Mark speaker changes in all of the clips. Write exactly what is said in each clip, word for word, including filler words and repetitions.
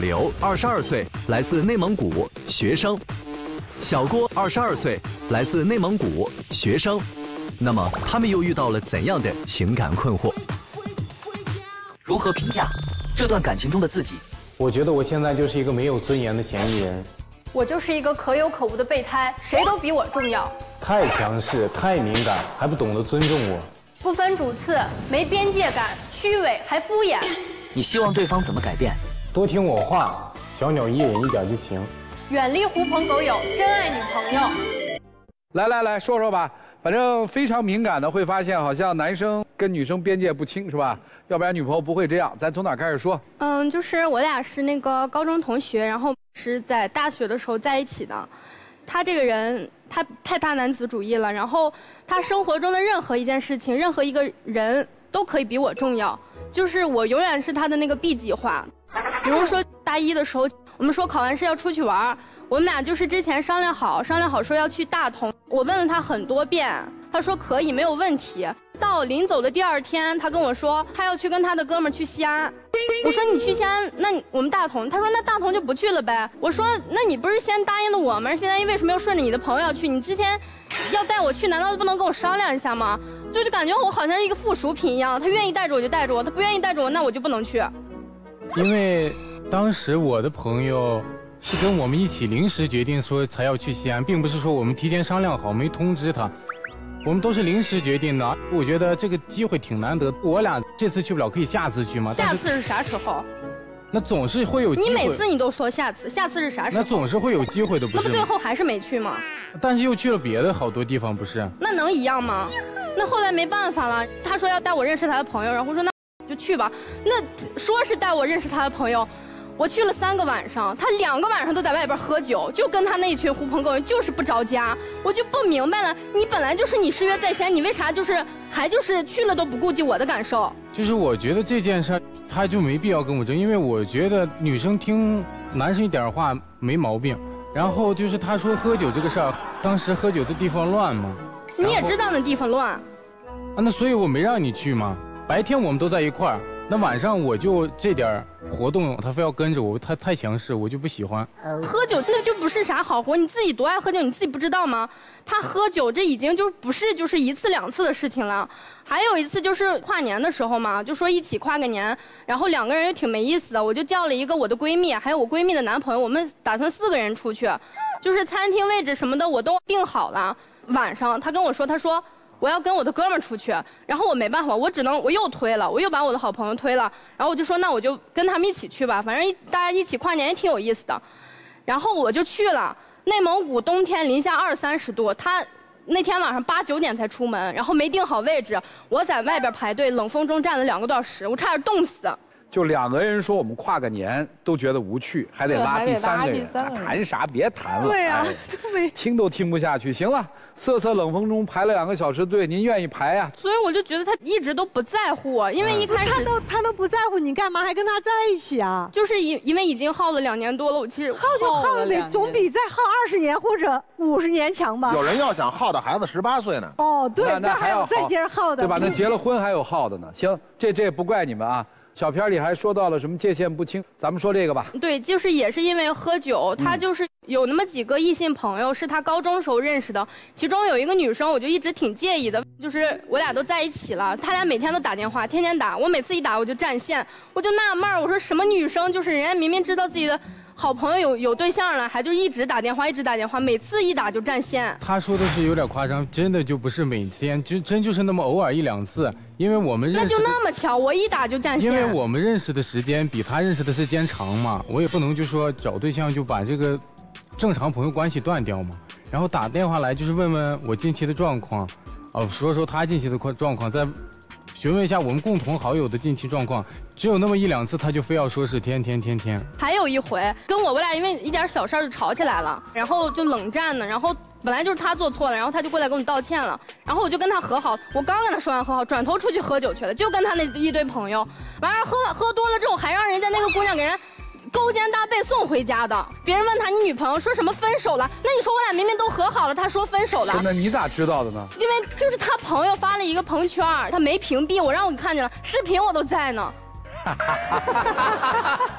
Speaker 1: 刘，二十二岁，来自内蒙古，学生；小郭，二十二岁，来自内蒙古，学生。那么他们又遇到了怎样的情感困惑？
Speaker 2: 如何评价这段感情中的自己？
Speaker 3: 我觉得我现在就是一个没有尊严的嫌疑人。
Speaker 4: 我就是一个可有可无的备胎，谁都比我重要。
Speaker 3: 太强势，太敏感，还不懂得尊重我。
Speaker 4: 不分主次，没边界感，虚伪还敷衍。
Speaker 2: 你希望对方怎么改变？
Speaker 3: 多听我话，小鸟依人一点就行。
Speaker 4: 远离狐朋狗友，真爱女朋友。
Speaker 5: 来来来说说吧，反正非常敏感的会发现，好像男生跟女生边界不清是吧？要不然女朋友不会这样。咱从哪开始说？
Speaker 4: 嗯，就是我俩是那个高中同学，然后是在大学的时候在一起的。他这个人，他太大男子主义了，然后他生活中的任何一件事情，任何一个人都可以比我重要，就是我永远是他的那个 B 计划。比如说大一的时候，我们说考完试要出去玩，我们俩就是之前商量好，商量好说要去大同。我问了他很多遍，他说可以，没有问题。到临走的第二天，他跟我说他要去跟他的哥们儿去西安。我说你去西安，那你我们大同。他说那大同就不去了呗。我说那你不是先答应的我吗？现在为什么要顺着你的朋友去？你之前要带我去，难道不能跟我商量一下吗？就是感觉我好像是一个附属品一样，他愿意带着我就带着我，他不愿意带着我，那我就不能去。
Speaker 3: 因为当时我的朋友是跟我们一起临时决定说才要去西安，并不是说我们提前商量好没通知他，我们都是临时决定的。我觉得这个机会挺难得，我俩这次去不了，可以下次去吗？
Speaker 4: 下次是啥时候？
Speaker 3: 那总是会有机会。
Speaker 4: 你每次你都说下次，下次是啥时候？
Speaker 3: 那总是会有机会的，不是吗？
Speaker 4: 那不最后还是没去吗？
Speaker 3: 但是又去了别的好多地方，不是？
Speaker 4: 那能一样吗？那后来没办法了，他说要带我认识他的朋友，然后说那就去吧。那说是带我认识他的朋友，我去了三个晚上，他两个晚上都在外边喝酒，就跟他那一群狐朋狗友，就是不着家。我就不明白了，你本来就是你誓约在先，你为啥就是还就是去了都不顾及我的感受？
Speaker 3: 就是我觉得这件事他就没必要跟我争，因为我觉得女生听男生一点话没毛病。然后就是他说喝酒这个事儿，当时喝酒的地方乱嘛，
Speaker 4: 你也知道那地方乱啊，
Speaker 3: 那所以我没让你去嘛。白天我们都在一块儿，那晚上我就这点活动，他非要跟着我，他太强势，我就不喜欢。
Speaker 4: 喝酒那就不是啥好活，你自己多爱喝酒，你自己不知道吗？他喝酒这已经就不是就是一次两次的事情了。还有一次就是跨年的时候嘛，就说一起跨个年，然后两个人又挺没意思的，我就叫了一个我的闺蜜，还有我闺蜜的男朋友，我们打算四个人出去，就是餐厅位置什么的我都定好了。晚上他跟我说，他说我要跟我的哥们儿出去，然后我没办法，我只能我又推了，我又把我的好朋友推了，然后我就说那我就跟他们一起去吧，反正大家一起跨年也挺有意思的。然后我就去了，内蒙古冬天零下二三十度，他那天晚上八九点才出门，然后没定好位置，我在外边排队，冷风中站了两个多小时，我差点冻死。
Speaker 5: 就两个人说我们跨个年都觉得无趣，还得拉第三个人，谈啥别谈了。
Speaker 6: 对呀、啊，
Speaker 5: 哎，听都听不下去。行了，瑟瑟冷风中排了两个小时队，您愿意排呀、啊？
Speaker 4: 所以我就觉得他一直都不在乎我，因为一开始、
Speaker 6: 嗯、他都他都不在乎你，干嘛还跟他在一起啊？
Speaker 4: 就是因因为已经耗了两年多了，我其实
Speaker 6: 耗就耗了呗，总比再耗二十年或者五十年强吧。
Speaker 7: 有人要想耗到孩子十八岁呢。
Speaker 6: 哦，对，
Speaker 5: 那, 那
Speaker 6: 还有再接着耗的，
Speaker 5: 对吧？那结了婚还有耗的呢。行，这这也不怪你们啊。小片里还说到了什么界限不清，咱们说这个吧。
Speaker 4: 对，就是也是因为喝酒，他就是有那么几个异性朋友是他高中时候认识的，其中有一个女生我就一直挺介意的，就是我俩都在一起了，他俩每天都打电话，天天打，我每次一打我就占线，我就纳闷儿，我说什么女生，就是人家明明知道自己的好朋友有有对象了，还就一直打电话，一直打电话，每次一打就占线。
Speaker 3: 他说的是有点夸张，真的就不是每天，就真就是那么偶尔一两次，因为我们认识
Speaker 4: 那就那么巧，我一打就占线。
Speaker 3: 因为我们认识的时间比他认识的时间长嘛，我也不能就说找对象就把这个正常朋友关系断掉嘛。然后打电话来就是问问我近期的状况，哦，说说他近期的状况，再询问一下我们共同好友的近期状况。只有那么一两次，他就非要说是天天天天。
Speaker 4: 还有一回跟我我俩因为一点小事就吵起来了，然后就冷战呢。然后本来就是他做错了，然后他就过来跟我道歉了。然后我就跟他和好，我刚跟他说完和好，转头出去喝酒去了，就跟他那一堆朋友。完了喝喝多了之后，还让人家那个姑娘给人勾肩搭背送回家的。别人问他你女朋友说什么分手了，那你说我俩明明都和好了，他说分手了。
Speaker 5: 那你咋知道的呢？
Speaker 4: 因为就是他朋友发了一个朋友圈，他没屏蔽我，让我看见了，视频我都在呢。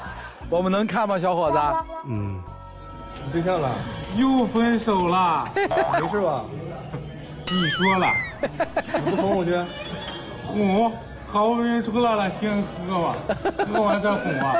Speaker 5: 我们能看吗，小伙子？
Speaker 3: 嗯，
Speaker 8: 你对象了？又分手了？没事吧？你说了，你不哄我去？哄，好不容易出来了，先喝吧，喝完再哄啊。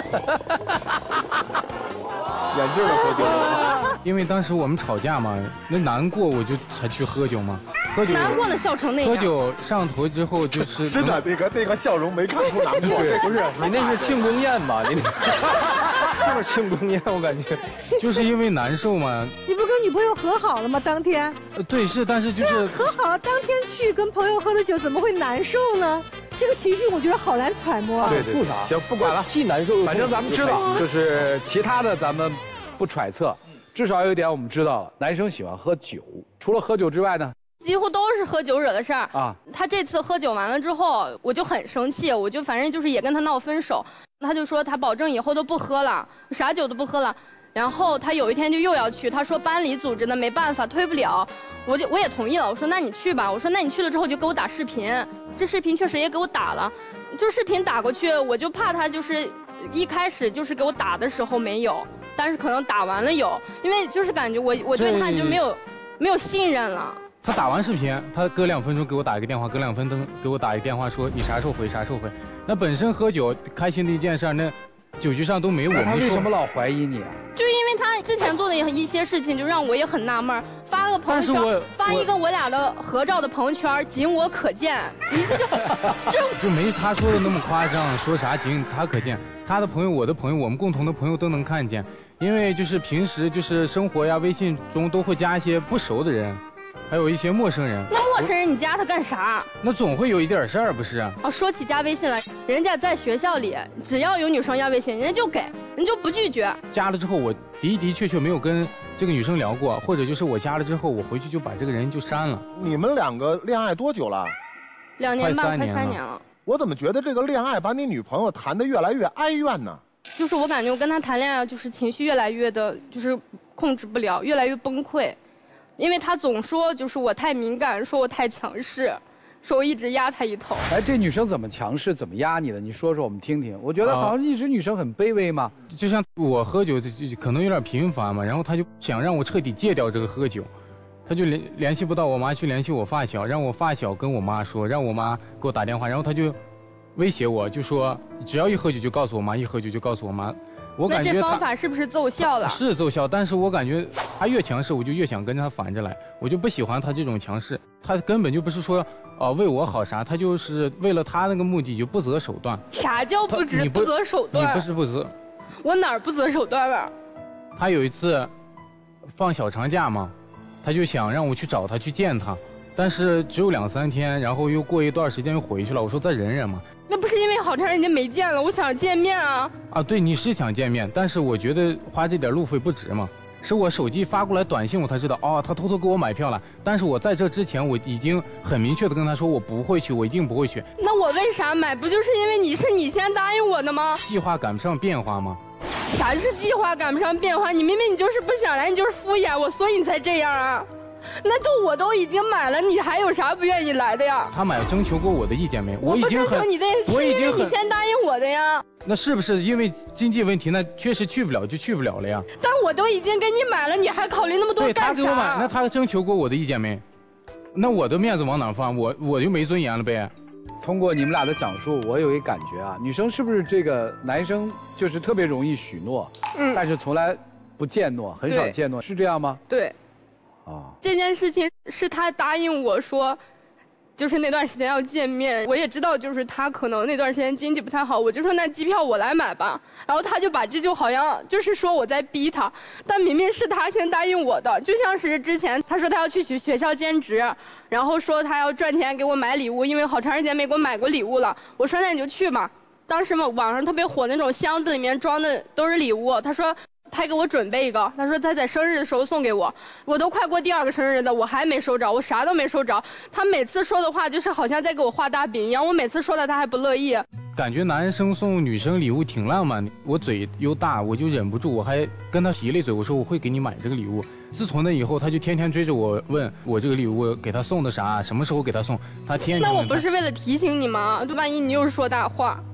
Speaker 5: 显劲的喝酒了。
Speaker 3: 因为当时我们吵架嘛，那难过我就才去喝酒嘛。喝酒
Speaker 4: 难过的笑成那样。
Speaker 3: 喝酒上头之后就是
Speaker 7: 真的那个那个笑容没看出难过。
Speaker 8: 不是，你那是庆功宴吧？你那是庆功宴，我感觉。
Speaker 3: 就是因为难受嘛。
Speaker 6: 你不跟女朋友和好了吗？当天？
Speaker 3: 呃，对，是，但是就是
Speaker 6: 和好了，当天去跟朋友喝的酒，怎么会难受呢？这个情绪我觉得好难揣摩啊。
Speaker 5: 对对，
Speaker 8: 啥？
Speaker 5: 行，不管了，
Speaker 8: 既难受，
Speaker 5: 反正咱们知道，就是其他的咱们不揣测，至少有一点我们知道了，男生喜欢喝酒。除了喝酒之外呢？
Speaker 4: 几乎都是喝酒惹的事儿
Speaker 5: 啊！
Speaker 4: 他这次喝酒完了之后，我就很生气，我就反正就是也跟他闹分手。他就说他保证以后都不喝了，啥酒都不喝了。然后他有一天就又要去，他说班里组织的没办法推不了，我就我也同意了。我说那你去吧，我说那你去了之后就给我打视频，这视频确实也给我打了，就视频打过去，我就怕他就是一开始就是给我打的时候没有，但是可能打完了有，因为就是感觉我我对他就没有没有信任了。
Speaker 3: 他打完视频，他隔两分钟给我打一个电话，隔两分钟给我打一个电话说你啥时候回啥时候回。那本身喝酒开心的一件事，那酒局上都没我们。
Speaker 5: 他为什么老怀疑你啊？
Speaker 4: 就是因为他之前做的一些事情，就让我也很纳闷。发个朋友圈，发一个我俩的合照的朋友圈，仅我可见。你这就
Speaker 3: 就就没他说的那么夸张，说啥仅他可见，他的朋友、我的朋友、我们共同的朋友都能看见。因为就是平时就是生活呀，微信中都会加一些不熟的人。还有一些陌生人，
Speaker 4: 那陌生人你加他干啥？
Speaker 3: 那总会有一点事儿，不是？
Speaker 4: 哦，说起加微信来，人家在学校里，只要有女生要微信，人家就给，人就不拒绝。
Speaker 3: 加了之后，我的的确确没有跟这个女生聊过，或者就是我加了之后，我回去就把这个人就删了。
Speaker 7: 你们两个恋爱多久了？
Speaker 4: 两年半，快三年
Speaker 3: 了。
Speaker 4: 了。
Speaker 7: 我怎么觉得这个恋爱把你女朋友谈得越来越哀怨呢？
Speaker 4: 就是我感觉我跟他谈恋爱，就是情绪越来越的，就是控制不了，越来越崩溃。因为他总说就是我太敏感，说我太强势，说我一直压他一头。
Speaker 5: 哎，这女生怎么强势，怎么压你的？你说说我们听听。我觉得好像一直女生很卑微嘛。
Speaker 3: 啊、就像我喝酒就就可能有点频繁嘛，然后他就想让我彻底戒掉这个喝酒，他就联联系不到我妈，去联系我发小，让我发小跟我妈说，让我妈给我打电话，然后他就威胁我，就说只要一喝酒就告诉我妈，一喝酒就告诉我妈。我感觉
Speaker 4: 那这方法是不是奏效了？
Speaker 3: 是奏效，但是我感觉他越强势，我就越想跟他反着来，我就不喜欢他这种强势。他根本就不是说，呃，为我好啥，他就是为了他那个目的就不择手段。
Speaker 4: 啥叫不择不择手段？
Speaker 3: 你不是不择，
Speaker 4: 我哪儿不择手段了？
Speaker 3: 他有一次放小长假嘛，他就想让我去找他去见他，但是只有两三天，然后又过一段时间又回去了。我说再忍忍嘛。
Speaker 4: 那不是因为好长时间没见了，我想见面啊！
Speaker 3: 啊，对，你是想见面，但是我觉得花这点路费不值嘛。是我手机发过来短信，我才知道，哦，他偷偷给我买票了。但是我在这之前，我已经很明确的跟他说，我不会去，我一定不会去。
Speaker 4: 那我为啥买？不就是因为你是你先答应我的吗？
Speaker 3: 计划赶不上变化吗？
Speaker 4: 啥是计划赶不上变化？你明明你就是不想来，你就是敷衍我，所以你才这样啊！那都我都已经买了，你还有啥不愿意来的呀？
Speaker 3: 他买征求过我的意见没？
Speaker 4: 我
Speaker 3: 已经
Speaker 4: 不征求你的，
Speaker 3: 我已经
Speaker 4: 是因为你先答应我的呀。
Speaker 3: 那是不是因为经济问题？那确实去不了就去不了了呀。
Speaker 4: 但我都已经给你买了，你还考虑那么多干啥？
Speaker 3: 对，他给我买，那他征求过我的意见没？那我的面子往哪放？我我就没尊严了呗。
Speaker 5: 通过你们俩的讲述，我有一感觉啊，女生是不是这个男生就是特别容易许诺，嗯，但是从来不践诺，很少践诺，是这样吗？
Speaker 4: 对。啊，这件事情是他答应我说，就是那段时间要见面。我也知道，就是他可能那段时间经济不太好，我就说那机票我来买吧。然后他就把这就好像就是说我在逼他，但明明是他先答应我的。就像是之前他说他要去学学校兼职，然后说他要赚钱给我买礼物，因为好长时间没给我买过礼物了。我说那你就去吧。当时嘛，网上特别火那种箱子里面装的都是礼物，他说。他给我准备一个，他说他在生日的时候送给我，我都快过第二个生日了，我还没收着，我啥都没收着。他每次说的话就是好像在给我画大饼一样，我每次说了他还不乐意。
Speaker 3: 感觉男生送女生礼物挺浪漫的，我嘴又大，我就忍不住，我还跟他提了一嘴，我说我会给你买这个礼物。自从那以后，他就天天追着我问我这个礼物给他送的啥，什么时候给他送，他天天。
Speaker 4: 那我不是为了提醒你吗？就万一你又是说大话。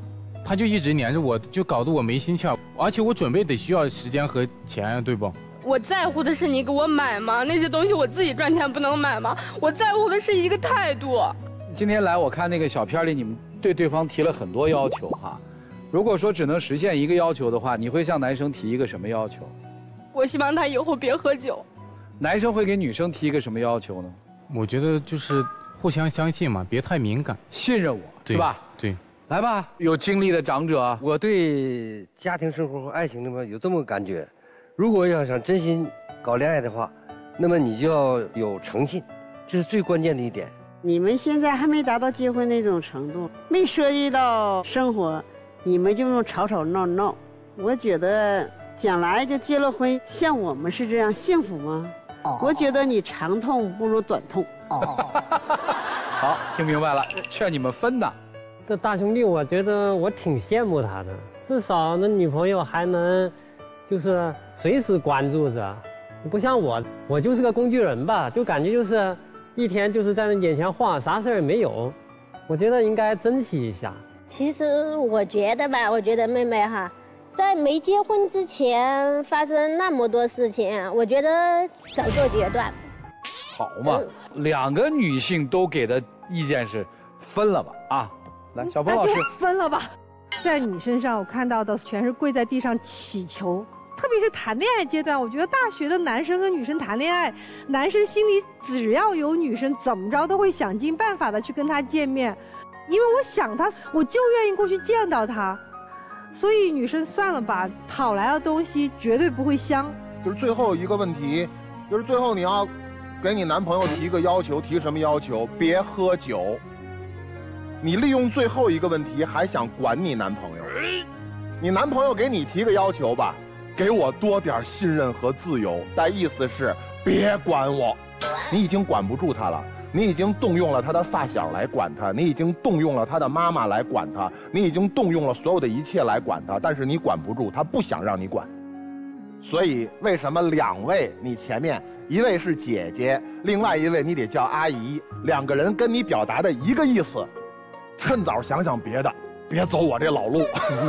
Speaker 3: 他就一直黏着我，就搞得我没心气儿，而且我准备得需要时间和钱，对不？
Speaker 4: 我在乎的是你给我买吗？那些东西我自己赚钱不能买吗？我在乎的是一个态度。
Speaker 5: 今天来我看那个小片里，你们对对方提了很多要求哈。如果说只能实现一个要求的话，你会向男生提一个什么要求？
Speaker 4: 我希望他以后别喝酒。
Speaker 5: 男生会给女生提一个什么要求呢？
Speaker 3: 我觉得就是互相相信嘛，别太敏感，
Speaker 5: 信任我，是吧？
Speaker 3: 对。
Speaker 5: 来吧，有经历的长者。
Speaker 9: 我对家庭生活和爱情里面有这么个感觉，如果要想真心搞恋爱的话，那么你就要有诚信，这是最关键的一点。
Speaker 10: 你们现在还没达到结婚那种程度，没涉及到生活，你们就用吵吵闹闹。我觉得将来就结了婚，像我们是这样幸福吗？哦、我觉得你长痛不如短痛。哦、
Speaker 5: 好，听明白了，劝你们分呐。
Speaker 11: 这大兄弟，我觉得我挺羡慕他的，至少那女朋友还能，就是随时关注着，不像我，我就是个工具人吧，就感觉就是一天就是在那眼前晃，啥事儿也没有。我觉得应该珍惜一下。
Speaker 12: 其实我觉得吧，我觉得妹妹哈，在没结婚之前发生那么多事情，我觉得早做决断。
Speaker 5: 好嘛，嗯、两个女性都给的意见是分了吧啊。来，小鹏老师，
Speaker 6: 分了吧。在你身上我看到的全是跪在地上祈求，特别是谈恋爱阶段，我觉得大学的男生跟女生谈恋爱，男生心里只要有女生，怎么着都会想尽办法的去跟她见面，因为我想她，我就愿意过去见到她。所以女生算了吧，讨来的东西绝对不会香。
Speaker 7: 就是最后一个问题，就是最后你要给你男朋友提一个要求，提什么要求？别喝酒。你利用最后一个问题还想管你男朋友？你男朋友给你提个要求吧，给我多点信任和自由，但意思是别管我。你已经管不住他了，你已经动用了他的发小来管他，你已经动用了他的妈妈来管他，你已经动用了所有的一切来管他，但是你管不住，他不想让你管。所以为什么两位你前面一位是姐姐，另外一位你得叫阿姨，两个人跟你表达的一个意思，趁早想想别的，别走我这老路。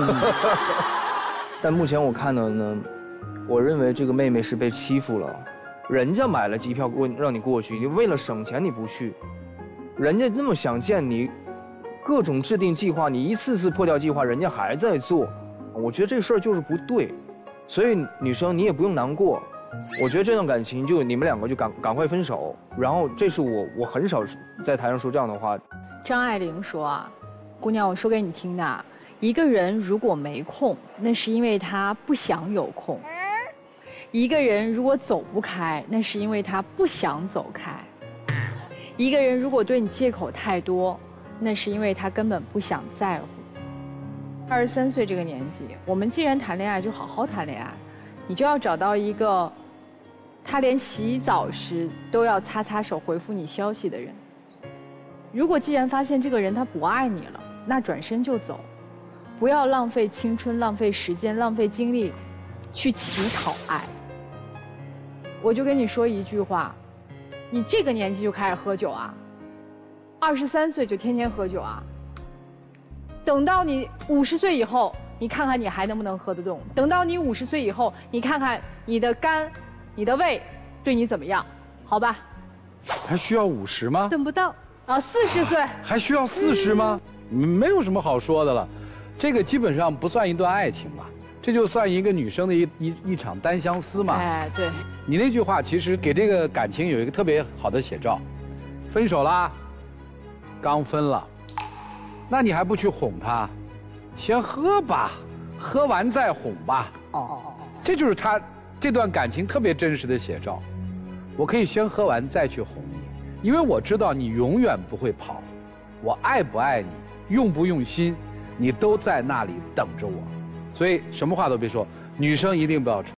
Speaker 13: 但目前我看到呢，我认为这个妹妹是被欺负了，人家买了机票过让你过去，你为了省钱你不去，人家那么想见你，各种制定计划，你一次次破掉计划，人家还在做，我觉得这事儿就是不对，所以女生你也不用难过，我觉得这段感情就你们两个就赶赶快分手，然后这是我我很少在台上说这样的话。
Speaker 14: 张爱玲说啊，姑娘，我说给你听的，一个人如果没空，那是因为他不想有空；一个人如果走不开，那是因为他不想走开；一个人如果对你借口太多，那是因为他根本不想在乎。二十三岁这个年纪，我们既然谈恋爱，就好好谈恋爱，你就要找到一个他连洗澡时都要擦擦手回复你消息的人。如果既然发现这个人他不爱你了，那转身就走，不要浪费青春、浪费时间、浪费精力去乞讨爱。我就跟你说一句话，你这个年纪就开始喝酒啊？二十三岁就天天喝酒啊？等到你五十岁以后，你看看你还能不能喝得动？等到你五十岁以后，你看看你的肝、你的胃对你怎么样？好吧？
Speaker 5: 还需要五十吗？
Speaker 6: 等不到。
Speaker 14: 啊，四十岁
Speaker 5: 还需要四十吗？嗯？没有什么好说的了，这个基本上不算一段爱情吧，这就算一个女生的一一一场单相思嘛。
Speaker 14: 哎，对。
Speaker 5: 你那句话其实给这个感情有一个特别好的写照，分手啦，刚分了，那你还不去哄他，先喝吧，喝完再哄吧。哦哦哦，这就是他这段感情特别真实的写照。我可以先喝完再去哄你。因为我知道你永远不会跑，我爱不爱你，用不用心，你都在那里等着我，所以什么话都别说，女生一定不要出。